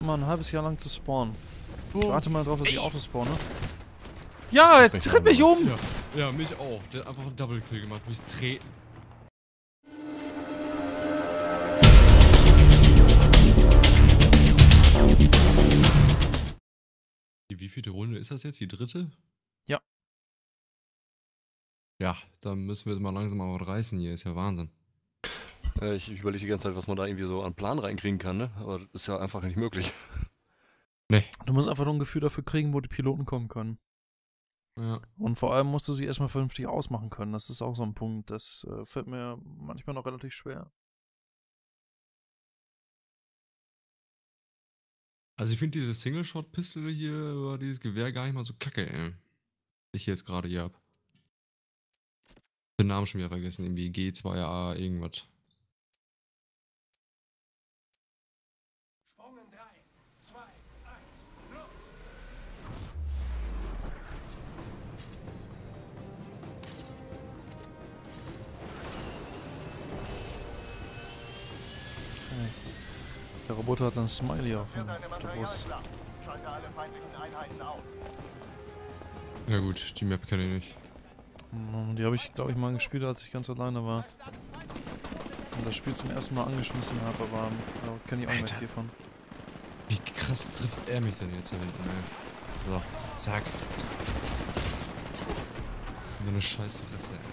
mal ein halbes Jahr lang zu spawnen. Oh. Ich warte mal drauf, dass ich Autos spawne. Ja, er tritt mich um! Ja, mich auch. Der hat einfach einen Double-Kill gemacht, durchs Treten. Die wievielte Runde ist das jetzt? Die dritte? Ja. Ja, dann müssen wir jetzt mal langsam mal was reißen hier. Ist ja Wahnsinn. Ich überlege die ganze Zeit, was man da irgendwie so an Plan reinkriegen kann, ne? Aber das ist ja einfach nicht möglich. Nee. Du musst einfach nur ein Gefühl dafür kriegen, wo die Piloten kommen können. Ja. Und vor allem musst du sie erstmal vernünftig ausmachen können. Das ist auch so ein Punkt. Das fällt mir manchmal noch relativ schwer. Also ich finde diese Single-Shot-Pistole hier, oder dieses Gewehr gar nicht mal so kacke, ey. Ich jetzt gerade hier hab. Den Namen schon wieder vergessen, irgendwie G2A irgendwas. Sprung in 3, 2, 1, los! Okay. Der Roboter hat ein Smiley auf Führt eine der Brust. Materialschlacht. Schalte alle feindlichen Einheiten aus. Ja gut, die Map kenne ich nicht. Die habe ich, glaube ich, mal gespielt, als ich ganz alleine war. Und das Spiel zum ersten Mal angeschmissen habe, aber da kenne ich auch nicht Alter. viel von. Wie krass trifft er mich denn jetzt da hinten, ey? So, zack. So eine scheiß Fresse, ey.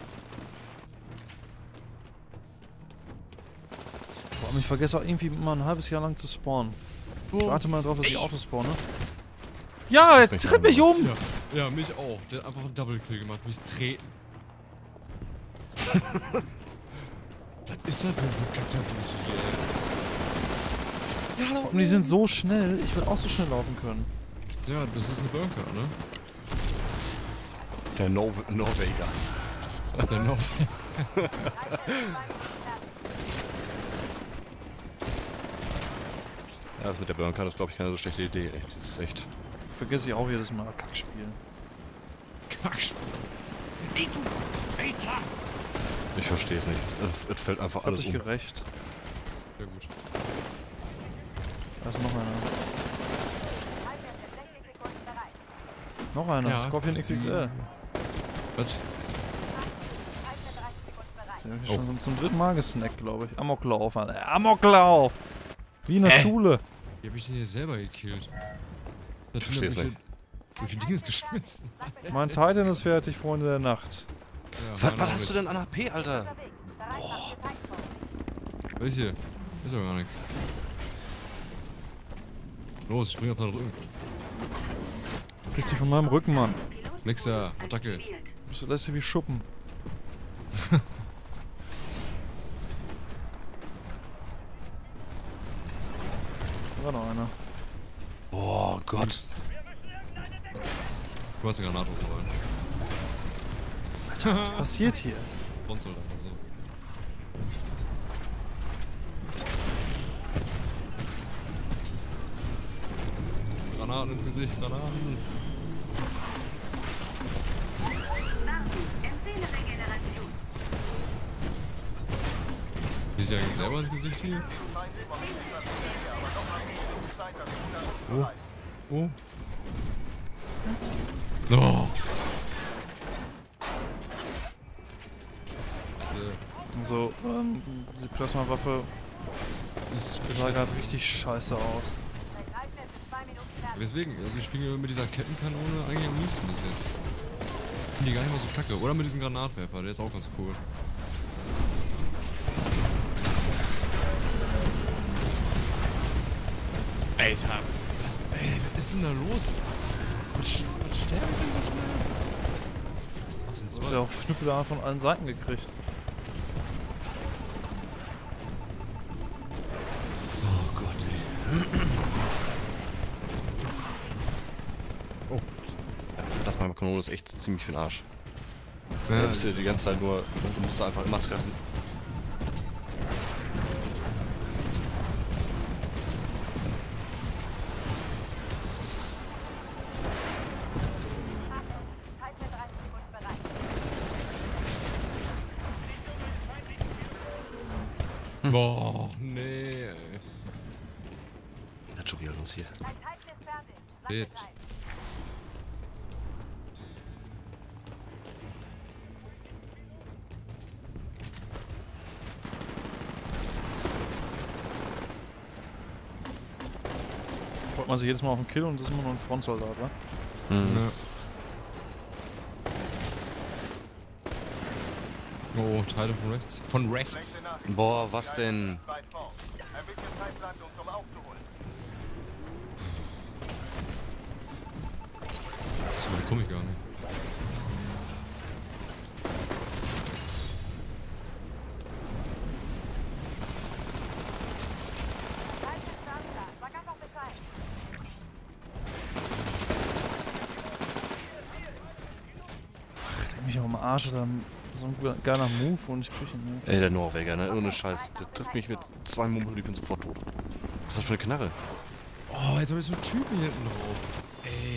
Vor allem, ich vergesse auch irgendwie mal ein halbes Jahr lang zu spawnen. Ich warte mal drauf, dass ich Autos spawne. Ja, er tritt mich um! Ja, mich auch. Der hat einfach einen Double-Kill gemacht, durchs Treten. Was ist das für ein verkackter Bus hier, ey? Ja, Und die sind so schnell, ich will auch so schnell laufen können. Ja, das ist ein Bunker, ne? Der Norweger. Der noch. Ja, das mit der Burn-Card ist, glaube ich, keine so schlechte Idee, ey. Das ist echt... Vergesse ich auch jedes Mal Kackspielen. Kackspiel. Ey, du Alter! Ich verstehe es nicht. Es fällt einfach Ich hab alles dich um. gerecht. Ja gut. Da ist noch einer. Noch einer, Ja. Scorpion XXL. Was? Den hab ich schon zum dritten Mal gesnackt, glaube ich. Amoklauf, Alter. Amoklauf! Wie in der Schule. Wie hab ich den hier selber gekillt? Ich versteh's nicht. Wie viel Dinge ist geschmissen? Mein Titan ist fertig, Freunde der Nacht. Ja, Was hast du denn an HP, Alter? Was ist hier? Ist doch gar nichts. Los, spring auf deinen Rücken. Bist du von meinem Rücken, Mann? Nächster, Attacke. Du lässt dich wie Schuppen. Da war noch einer. Oh Gott. Du hast eine Granate hochgeräumt. Was passiert hier? Frontsoldat, also. Granaten ins Gesicht, Granaten. Wie sie eigentlich selber ins Gesicht hier? Oh. Oh. Oh. Also, die Plasmawaffe Ist sah gerade richtig scheiße aus. Deswegen, also ich spiele mit dieser Kettenkanone eigentlich am liebsten bis jetzt. Finde die gar nicht mal so kacke. Oder mit diesem Granatwerfer, der ist auch ganz cool. Alter, was ist denn da los? Was sterben denn so schnell? Ach, sind Du hast zwei. ja auch Knüppel von allen Seiten gekriegt. Oh Gott, ey. Oh. Das mal Kanone ist echt ziemlich für den Arsch. Ja, Da bist du die ganze Zeit nur... Du musst da einfach immer treffen. Boah, nee, ey. schon wieder los hier. Shit. Freut man sich jedes Mal auf einen Kill und das ist immer nur ein Frontsoldat, wa? Mhm. Ja. Oh, Teile von rechts. Von rechts. Boah, was denn? Weit vorn. Ein bisschen Zeitlandung zum Aufzuholen. So weit komme ich gar nicht. Mich auch am Arsch, oder so ein geiler Move und ich krieg ihn nicht. Ey, der Norweger, ne? Ohne Scheiß. Der trifft mich mit 2 Mummeln und ich bin sofort tot. Was ist das für eine Knarre? Oh, jetzt habe ich so einen Typen hier hinten drauf. Ey.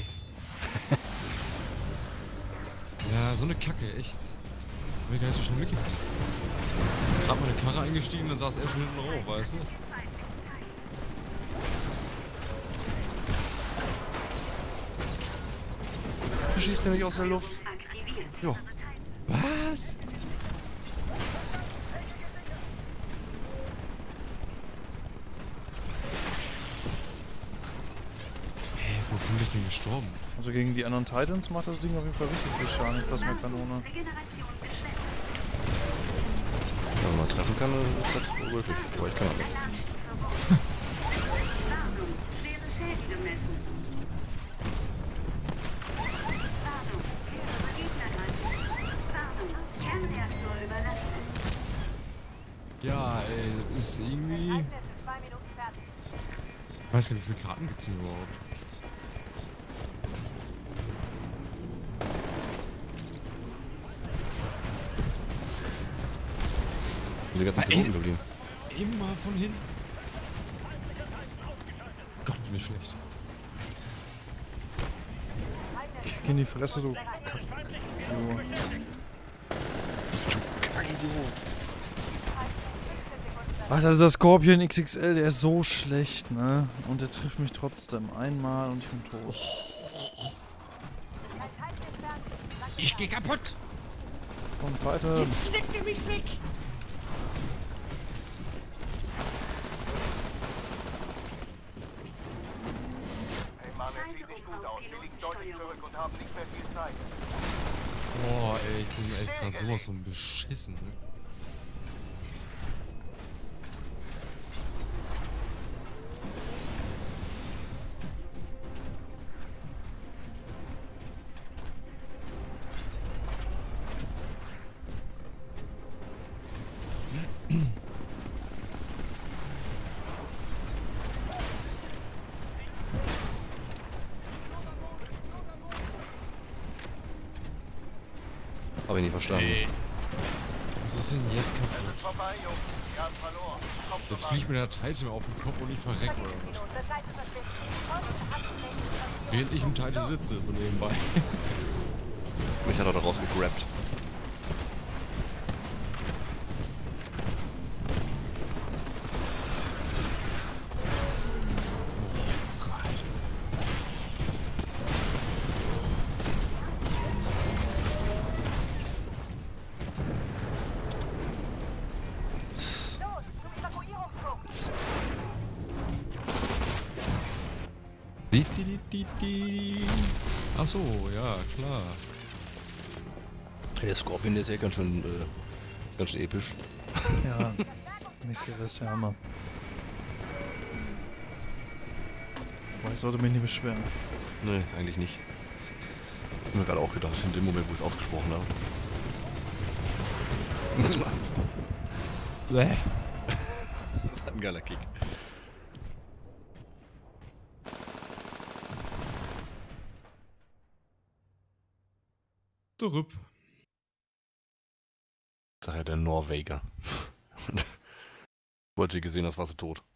Ja, so eine Kacke, echt. Hab ich gar nicht so schnell mitgekriegt. Gerade meine Karre eingestiegen, dann saß er schon hinten drauf, weißt du? Schießt der mich aus der Luft? Ja. Was? Hä, wofür bin ich denn gestorben? Also gegen die anderen Titans macht das Ding auf jeden Fall richtig viel Schaden, die Plasmakanone. Wenn man mal treffen kann, dann ist das wohl wirklich. Aber ich kann auch nicht. Ja, ey, das ist irgendwie... Ich weiß gar nicht, wie viele Karten gibt's hier überhaupt? Diese ganzen Piloten geblieben. Immer von hinten. Gott, bin ich schlecht. Kick in die Fresse, du Kack. Du. Alter, dieser Scorpion XXL, der ist so schlecht, ne? Und der trifft mich trotzdem einmal und ich bin tot. Ich geh kaputt! Und weiter. Jetzt schlägt er mich weg! Hey Mann, es sieht nicht gut aus. Wir liegen deutlich zurück und haben nicht mehr viel Zeit. Boah, ey, ich bin echt grad sowas von beschissen, ne? Hab ich nicht verstanden. Ey. Was ist denn jetzt kaputt? Vorbei, Jungs. Wir haben verloren. Kommt Jetzt vorbei. fliegt mir der Titan auf den Kopf und ich verreck oder was? Während ich im Titan sitze und nebenbei. Mich hat er da rausgegrabt. Ach so, ja, klar. Der Scorpion, der ist ja ganz schön episch. Ja, Nicky, das ist ja Hammer. Aber ich sollte mich nicht beschweren. Nee, eigentlich nicht. Ich hab mir gerade auch gedacht, in dem Moment, wo ich es ausgesprochen habe. Bäh. Was ein geiler Kick. Drüpp. Daher der Norweger. Wollte gesehen, das war sie tot.